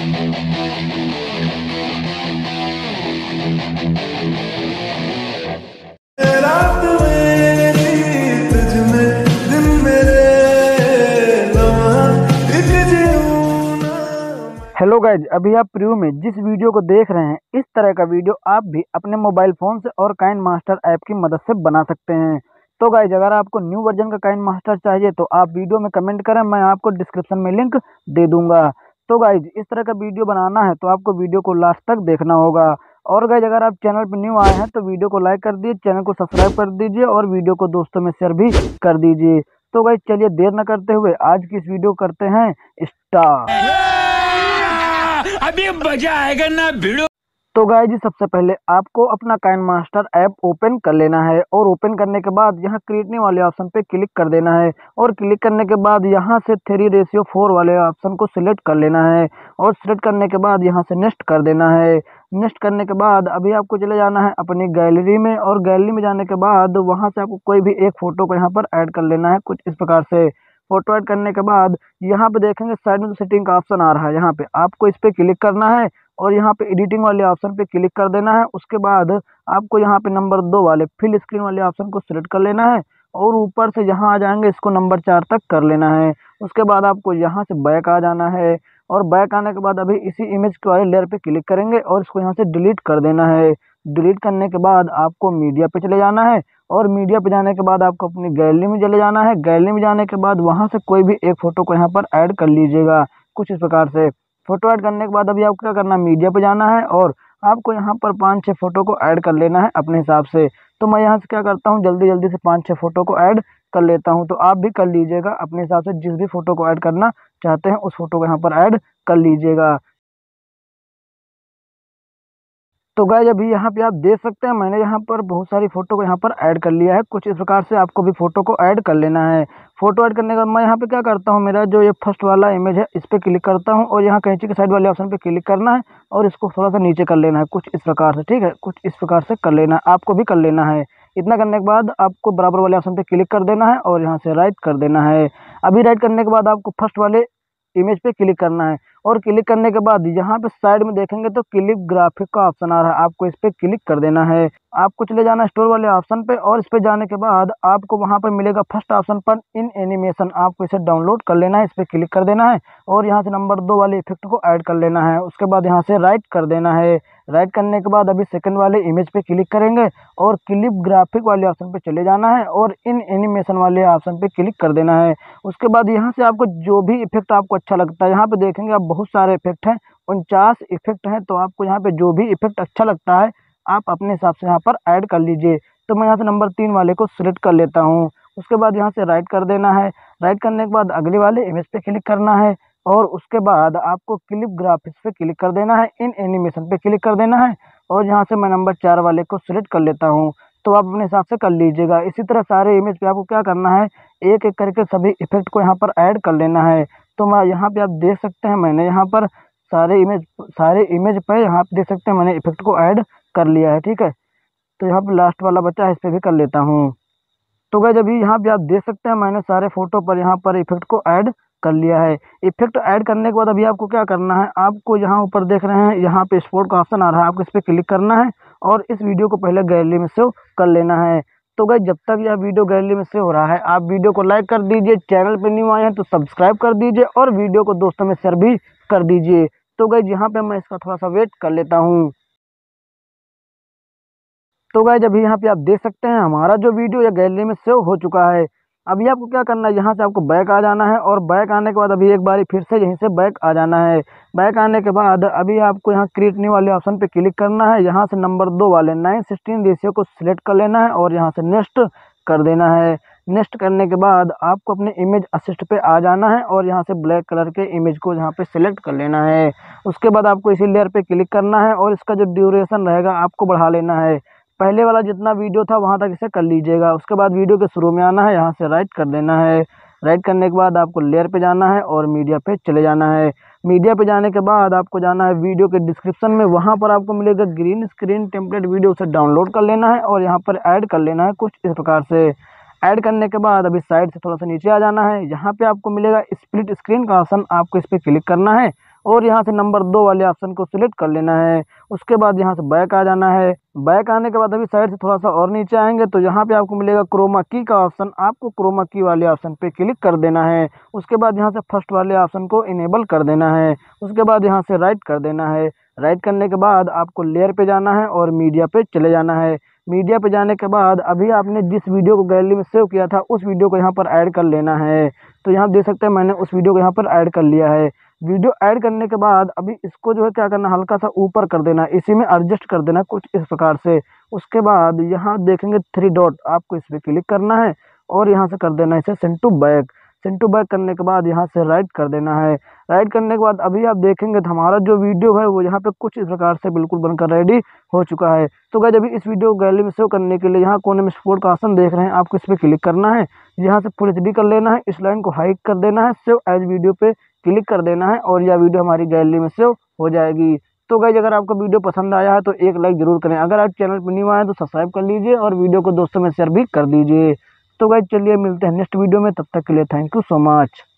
रात मेरी तुझ में दिन मेरे हेलो गाइज, अभी आप प्रीव्यू में जिस वीडियो को देख रहे हैं, इस तरह का वीडियो आप भी अपने मोबाइल फ़ोन से और काइनमास्टर ऐप की मदद से बना सकते हैं। तो गाइज, अगर आपको न्यू वर्जन का काइनमास्टर चाहिए तो आप वीडियो में कमेंट करें, मैं आपको डिस्क्रिप्शन में लिंक दे दूंगा। तो गाइज, इस तरह का वीडियो बनाना है तो आपको वीडियो को लास्ट तक देखना होगा। और गाइज, अगर आप चैनल पर न्यू आए हैं तो वीडियो को लाइक कर दीजिए, चैनल को सब्सक्राइब कर दीजिए और वीडियो को दोस्तों में शेयर भी कर दीजिए। तो गाइज, चलिए देर न करते हुए आज की इस वीडियो करते हैं स्टार्ट। अभी मजा आएगा ना भिड़ो। तो गाइस जी, सबसे पहले आपको अपना काइनमास्टर ऐप ओपन कर लेना है और ओपन करने के बाद यहाँ क्रिएट न्यू वाले ऑप्शन पे क्लिक कर देना है और क्लिक करने के बाद यहाँ से 3:4 वाले ऑप्शन को सिलेक्ट कर लेना है और सिलेक्ट करने के बाद यहाँ से नेक्स्ट कर देना है। नेक्स्ट करने के बाद अभी आपको चले जाना है अपनी गैलरी में और गैलरी में जाने के बाद वहाँ से आपको कोई भी एक फ़ोटो को यहाँ पर ऐड कर लेना है कुछ इस प्रकार से। फोटो ऐड करने के बाद यहाँ पे देखेंगे साइड में सेटिंग का ऑप्शन आ रहा है, यहाँ पे आपको इस पे क्लिक करना है और यहाँ पे एडिटिंग वाले ऑप्शन पे क्लिक कर देना है। उसके बाद आपको यहाँ पे नंबर 2 वाले फिल स्क्रीन वाले ऑप्शन को सिलेक्ट कर लेना है और ऊपर से यहाँ आ जाएंगे, इसको नंबर 4 तक कर लेना है। उसके बाद आपको यहाँ से बैक आ जाना है और बैक आने के बाद अभी इसी इमेज के वाले लेयर पे क्लिक करेंगे और इसको यहाँ से डिलीट कर देना है। डिलीट करने के बाद आपको मीडिया पे चले जाना है और मीडिया पे जाने के बाद आपको अपनी गैलरी में चले जाना है। गैलरी में जाने के बाद वहां से कोई भी एक फ़ोटो को यहाँ पर ऐड कर लीजिएगा कुछ इस प्रकार से। फ़ोटो ऐड करने के बाद अभी आपको क्या करना है, मीडिया पे जाना है और आपको यहाँ पर 5-6 फ़ोटो को ऐड कर लेना है अपने हिसाब से। तो मैं यहाँ से क्या करता हूँ, जल्दी जल्दी से 5-6 फ़ोटो को ऐड कर लेता हूँ। तो आप भी कर लीजिएगा अपने हिसाब से, जिस भी फ़ोटो को ऐड करना चाहते हैं उस फ़ोटो को यहाँ पर ऐड कर लीजिएगा। तो गाइस, अभी यहाँ पे आप देख सकते हैं मैंने यहाँ पर बहुत सारी फ़ोटो को यहाँ पर ऐड कर लिया है। कुछ इस प्रकार से आपको भी फ़ोटो को ऐड कर लेना है। फ़ोटो ऐड करने के बाद मैं यहाँ पे क्या करता हूँ, मेरा जो ये फर्स्ट वाला इमेज है इस पर क्लिक करता हूँ और यहाँ कैंची के साइड वाले ऑप्शन पे क्लिक करना है और इसको थोड़ा सा नीचे कर लेना है कुछ इस प्रकार से। ठीक है, कुछ इस प्रकार से कर लेना है, आपको भी कर लेना है। इतना करने के बाद आपको बराबर वाले ऑप्शन पे क्लिक कर देना है और यहाँ से राइट कर देना है। अभी राइट करने के बाद आपको फर्स्ट वाले इमेज पे क्लिक करना है और क्लिक करने के बाद यहाँ पे साइड में देखेंगे तो क्लिप ग्राफिक का ऑप्शन आ रहा है, आपको इस पे क्लिक कर देना है। आपको चले जाना स्टोर वाले ऑप्शन पे और इस पे जाने के बाद आपको वहाँ पर मिलेगा फर्स्ट ऑप्शन पर इन एनिमेशन, आपको इसे डाउनलोड कर लेना है, इस पे क्लिक कर देना है और यहाँ से नंबर 2 वाले इफेक्ट को ऐड कर लेना है। उसके बाद यहाँ से राइट कर देना है। राइट करने के बाद अभी सेकंड वाले इमेज पे क्लिक करेंगे और क्लिप ग्राफिक वाले ऑप्शन पे चले जाना है और इन एनिमेशन वाले ऑप्शन पे क्लिक कर देना है। उसके बाद यहाँ से आपको जो भी इफेक्ट आपको अच्छा लगता है, यहाँ पे देखेंगे आप बहुत सारे इफेक्ट हैं, 49 इफेक्ट हैं। तो आपको यहाँ पे जो भी इफेक्ट अच्छा लगता है आप अपने हिसाब से यहाँ पर ऐड कर लीजिए। तो मैं यहाँ से नंबर 3 वाले को सिलेक्ट कर लेता हूँ। उसके बाद यहाँ से राइट कर देना है। राइट करने के बाद अगले वाले इमेज पे क्लिक करना है और उसके बाद आपको क्लिप ग्राफिक्स पे क्लिक कर देना है, इन एनिमेशन पे क्लिक कर देना है और यहाँ से मैं नंबर 4 वाले को सिलेक्ट कर लेता हूँ। तो आप अपने हिसाब से कर लीजिएगा। इसी तरह सारे इमेज पे आपको क्या करना है, एक एक करके सभी इफेक्ट को यहाँ पर ऐड कर लेना है। तो मैं यहाँ पे आप देख सकते हैं मैंने यहाँ पर सारे इमेज पे यहाँ पे देख सकते हैं मैंने इफेक्ट को ऐड कर लिया है। ठीक है, तो यहाँ पे लास्ट वाला बचा है, इस पे भी कर लेता हूँ। तो गाइस, अभी यहाँ पे आप देख सकते हैं मैंने सारे फोटो पर यहाँ पर इफेक्ट को ऐड कर लिया है। इफेक्ट ऐड करने के बाद अभी आपको क्या करना है, आपको यहाँ ऊपर देख रहे हैं यहाँ पे एक्सपोर्ट का ऑप्शन आ रहा है, आपको इस पर क्लिक करना है और इस वीडियो को पहले गैलरी में सेव कर लेना है। तो गाइस, जब तक यह वीडियो गैलरी में सेव हो रहा है आप वीडियो को लाइक कर दीजिए, चैनल पर न्यू आए हैं तो सब्सक्राइब कर दीजिए और वीडियो को दोस्तों में शेयर भी कर दीजिए। तो गाइस, यहाँ पे मैं इसका थोड़ा सा वेट कर लेता हूँ। तो गाइस, अभी यहाँ पे आप देख सकते हैं हमारा जो वीडियो या गैलरी में सेव हो चुका है। अभी आपको क्या करना है, यहाँ से आपको बैक आ जाना है और बैक आने के बाद अभी एक बारी फिर से यहीं से बैक आ जाना है। बैक आने के बाद अभी आपको यहाँ क्रिएट न्यू वाले ऑप्शन पे क्लिक करना है, यहाँ से नंबर 2 वाले 9:16 रेशियो को सिलेक्ट कर लेना है और यहाँ से नेक्स्ट कर देना है। नेक्स्ट करने के बाद आपको अपने इमेज असिस्ट पे आ जाना है और यहाँ से ब्लैक कलर के इमेज को यहाँ पे सिलेक्ट कर लेना है। उसके बाद आपको इसी लेयर पे क्लिक करना है और इसका जो ड्यूरेशन रहेगा आपको बढ़ा लेना है। पहले वाला जितना वीडियो था वहाँ तक इसे कर लीजिएगा। उसके बाद वीडियो के शुरू में आना है, यहाँ से राइट कर देना है। राइट करने के बाद आपको लेयर पे जाना है और मीडिया पे चले जाना है। मीडिया पे जाने के बाद आपको जाना है वीडियो के डिस्क्रिप्शन में, वहाँ पर आपको मिलेगा ग्रीन स्क्रीन टेम्पलेट वीडियो, उसे डाउनलोड कर लेना है और यहाँ पर ऐड कर लेना है कुछ इस प्रकार से। ऐड करने के बाद अभी साइड से थोड़ा सा नीचे आ जाना है, यहाँ पे आपको मिलेगा स्प्लिट स्क्रीन का ऑप्शन, आपको इस पर क्लिक करना है और यहाँ से नंबर 2 वाले ऑप्शन को सिलेक्ट कर लेना है। उसके बाद यहाँ से बैक आ जाना है। बैक आने के बाद अभी साइड से थोड़ा सा और नीचे आएंगे तो यहाँ पे आपको मिलेगा क्रोमा की का ऑप्शन, आपको क्रोमा की वाले ऑप्शन पे क्लिक कर देना है। उसके बाद यहाँ से फर्स्ट वाले ऑप्शन को इनेबल कर देना है। उसके बाद यहाँ से राइट कर देना है। राइट करने के बाद आपको लेयर पे जाना है और मीडिया पे चले जाना है। मीडिया पे जाने के बाद अभी आपने जिस वीडियो को गैलरी में सेव किया था उस वीडियो को यहाँ पर ऐड कर लेना है। तो यहाँ देख सकते हैं मैंने उस वीडियो को यहाँ पर ऐड कर लिया है। वीडियो ऐड करने के बाद अभी इसको जो है क्या करना, हल्का सा ऊपर कर देना, इसी में एडजस्ट कर देना कुछ इस प्रकार से। उसके बाद यहाँ देखेंगे 3 डॉट, आपको इस पर क्लिक करना है और यहाँ से कर देना है इसे send to back. Send to back करने के बाद यहाँ से राइट कर देना है। राइट करने के बाद अभी आप देखेंगे तो हमारा जो वीडियो है वो यहाँ पे कुछ इस प्रकार से बिल्कुल बनकर रेडी हो चुका है। तो गाइस अभी इस वीडियो को गैलरी में सेव करने के लिए यहाँ कोने में सपोर्ट का ऑप्शन देख रहे हैं, आपको इस पर क्लिक करना है। यहाँ से फुल एचडी कर लेना है, इस लाइन को हाइड कर देना है, सेव एज वीडियो पे क्लिक कर देना है और यह वीडियो हमारी गैलरी में सेव हो जाएगी। तो गाइस अगर आपको वीडियो पसंद आया है तो एक लाइक जरूर करें। अगर आप चैनल पर न्यू आए हैं तो सब्सक्राइब कर लीजिए और वीडियो को दोस्तों में शेयर भी कर दीजिए। तो गाइस चलिए मिलते हैं नेक्स्ट वीडियो में, तब तक के लिए थैंक यू सो मच।